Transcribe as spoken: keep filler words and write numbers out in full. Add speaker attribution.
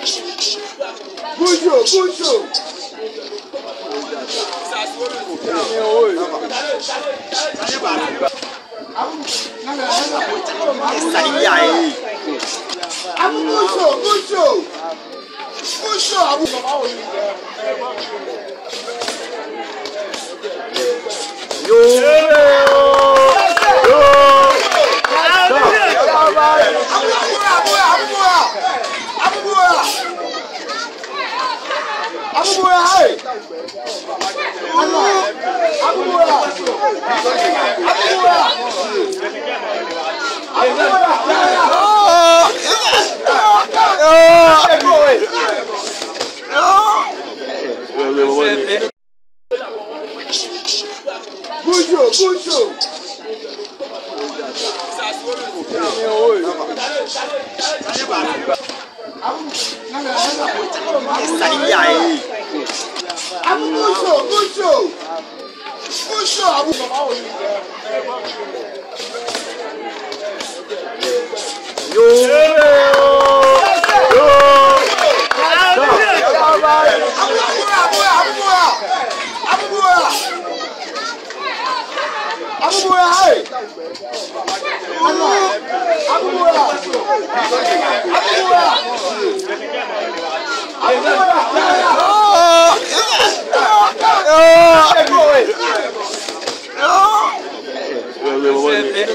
Speaker 1: Bujo, bujo. Abu bujo, bujo. Bujo, abu. Yo. Yo. Abu boy, hey! Abu boy! Abu boy! Bujo, bujo! Abu bujo, bujo! Bujo, abu. Yo! Yo! Abu boy, hey! Abu boy!